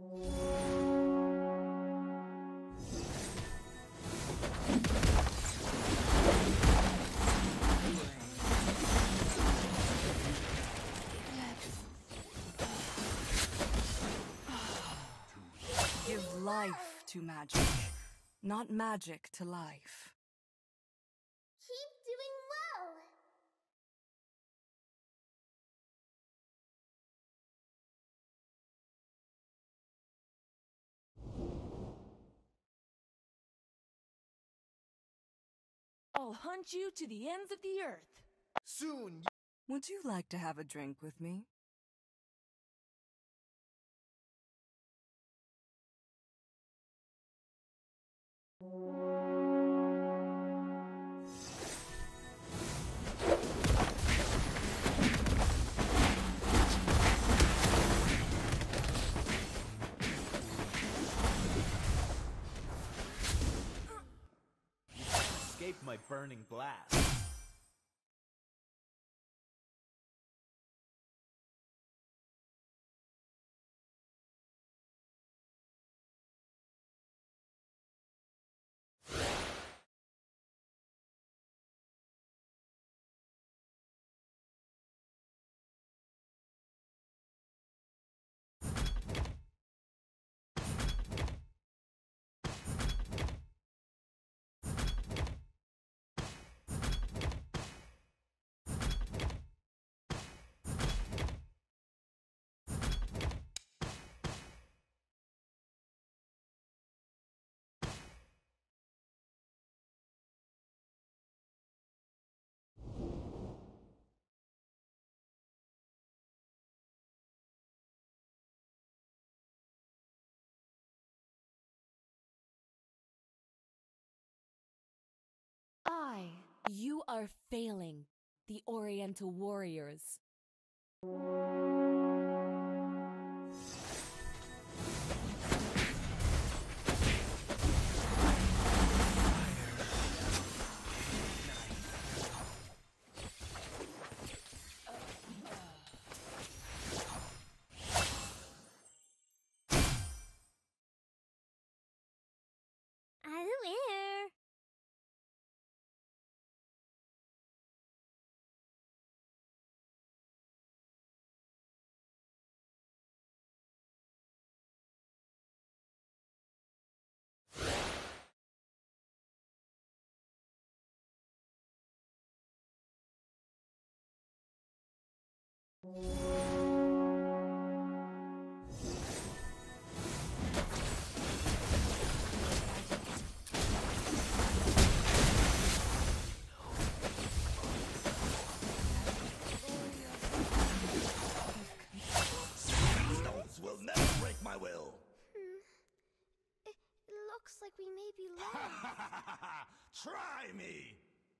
Give life to magic, not magic to life. Keep doing well! I'll hunt you to the ends of the earth. Soon. Would you like to have a drink with me? Escape my burning blast. You are failing, the Oriental warriors. Stones will never break my will. It looks like we may be lost. Try me.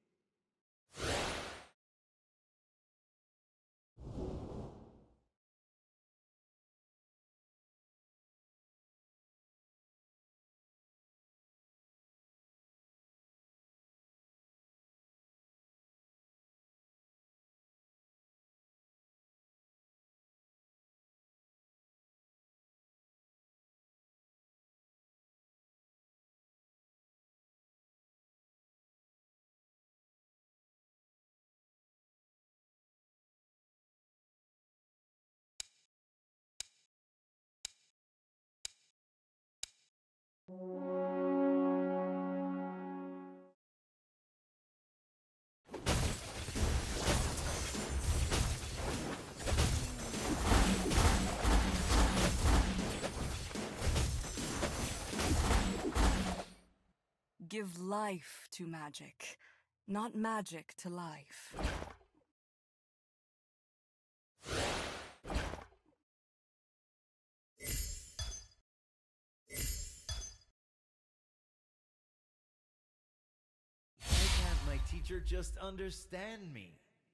Give life to magic, not magic to life. Why can't my teacher just understand me?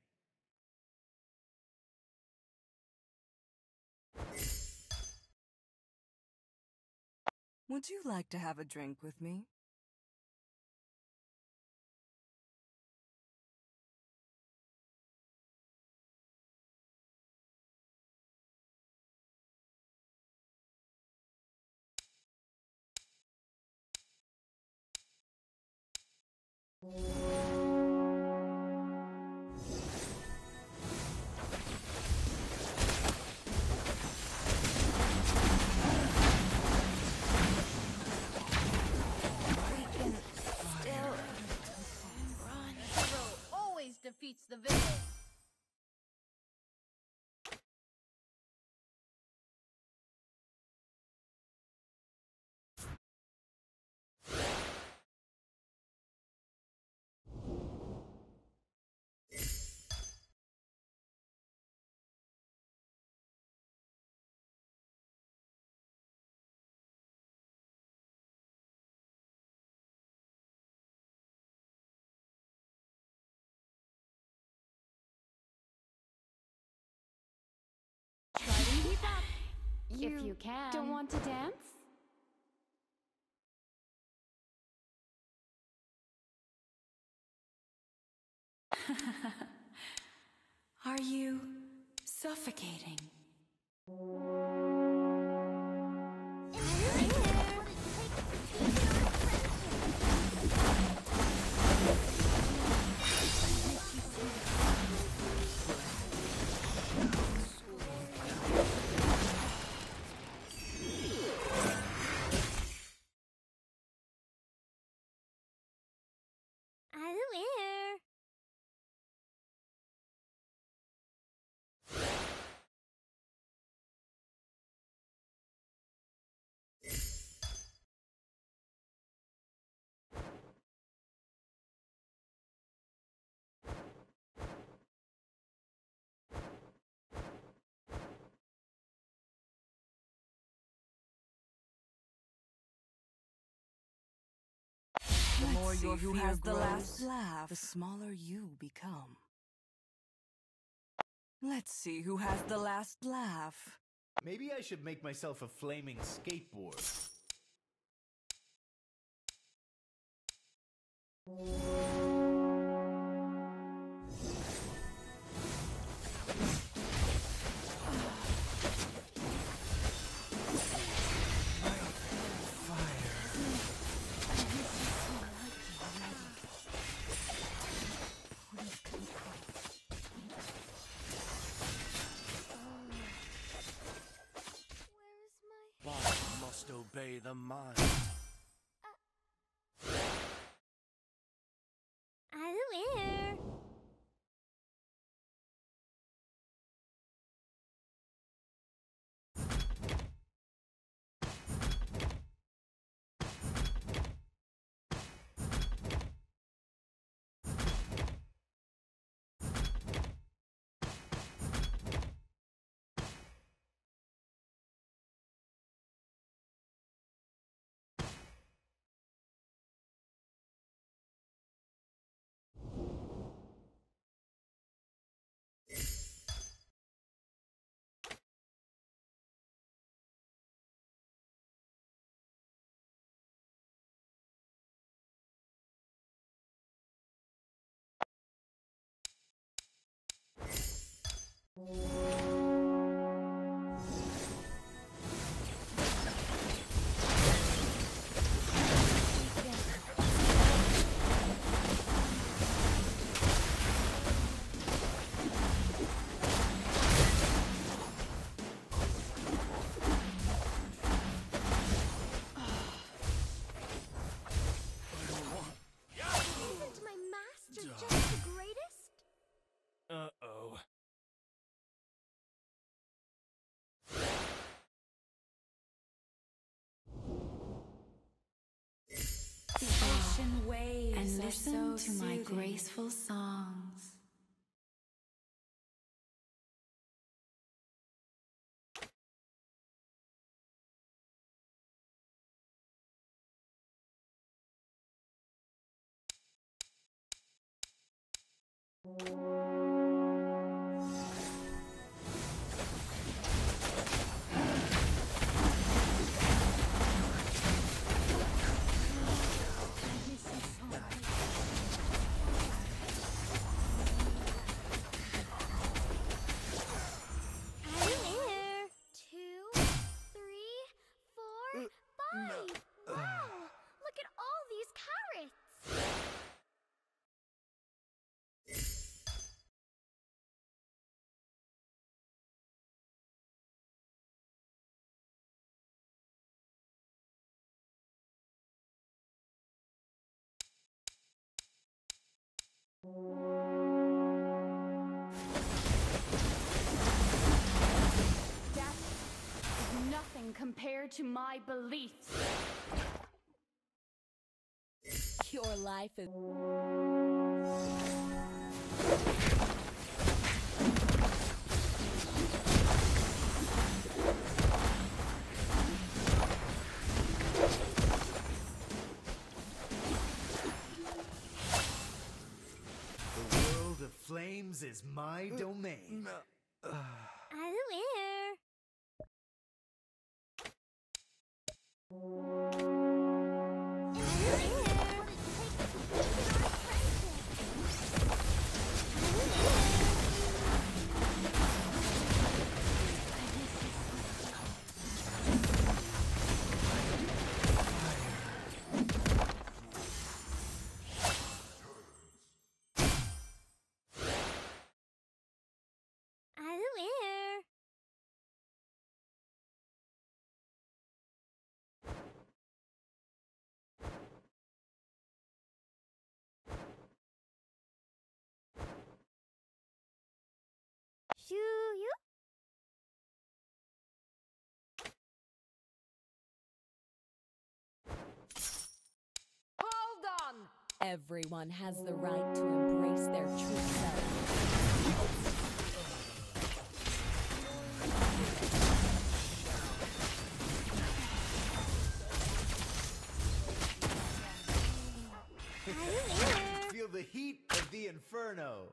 Would you like to have a drink with me? Defeats the villain. If you can. Don't want to dance? Are you suffocating? The more your fear has the last laugh, the smaller you become. Let's see who has the last laugh. Maybe I should make myself a flaming skateboard. Obey the mind. Waves and listen to my graceful songs. nothing compared to my beliefs. Your life is... The world of flames is my domain. Hold on! Everyone has the right to embrace their true self. Feel the heat of the inferno.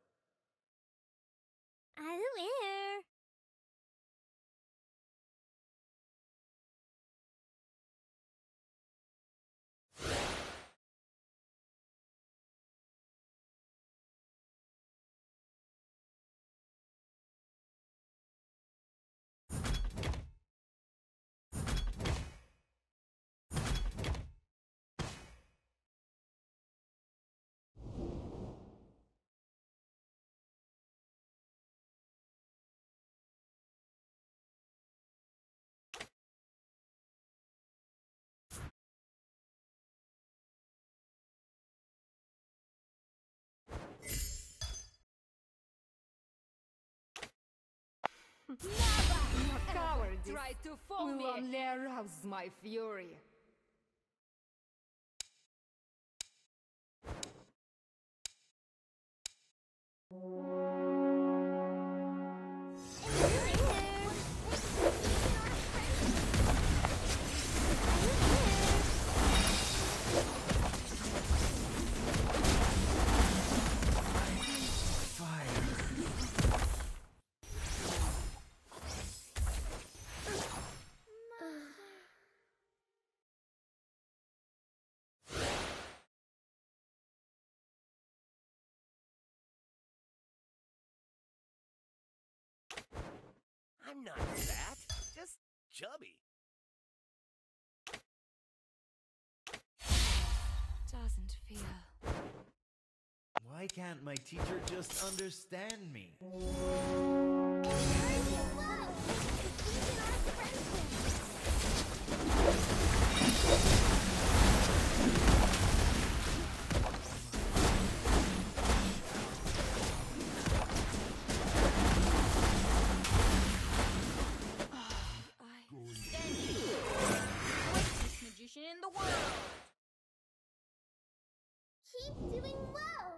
Your cowardice Try to fool will me! only arouse my fury. I'm not fat, just chubby. Doesn't feel. Why can't my teacher just understand me? Magician in the world! Keep doing well.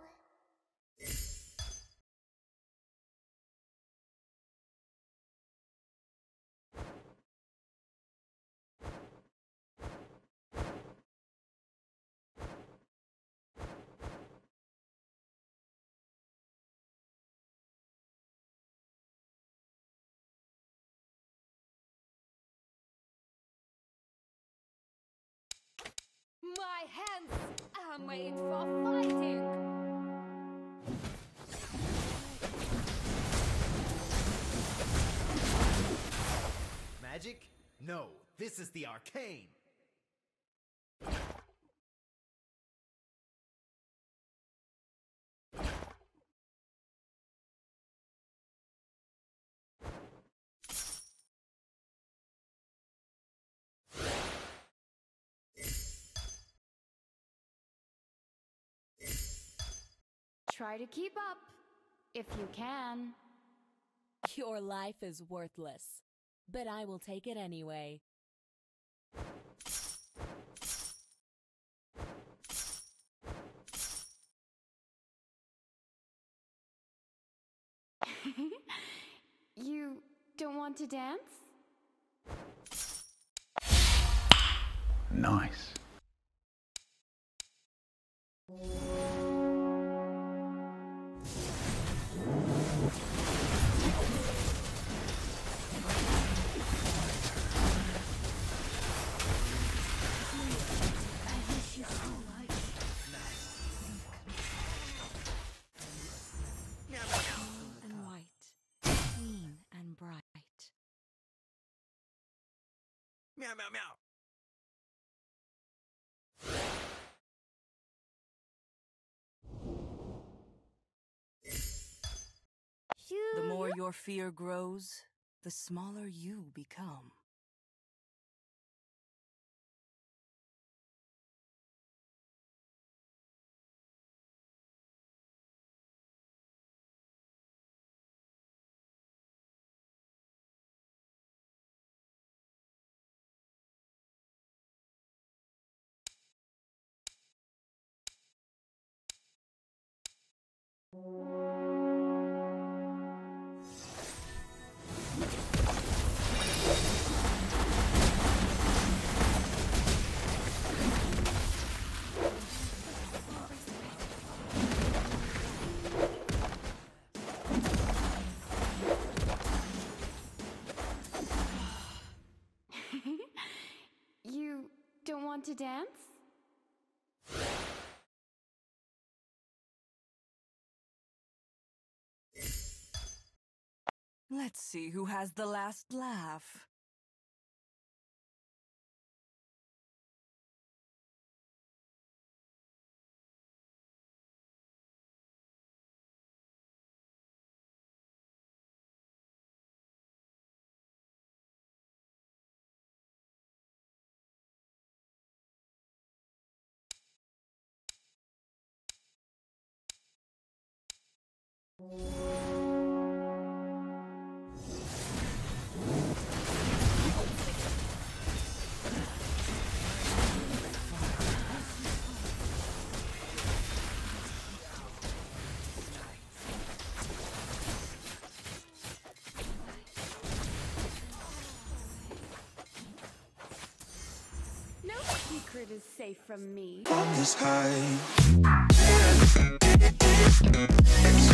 My hands are made for fighting! Magic? No, this is the arcane. Try to keep up, if you can. Your life is worthless. but I will take it anyway. You don't want to dance? Nice. And white, clean and bright. Meow, meow, meow. The more your fear grows, the smaller you become. You don't want to dance? Let's see who has the last laugh. No secret is safe from me. This high.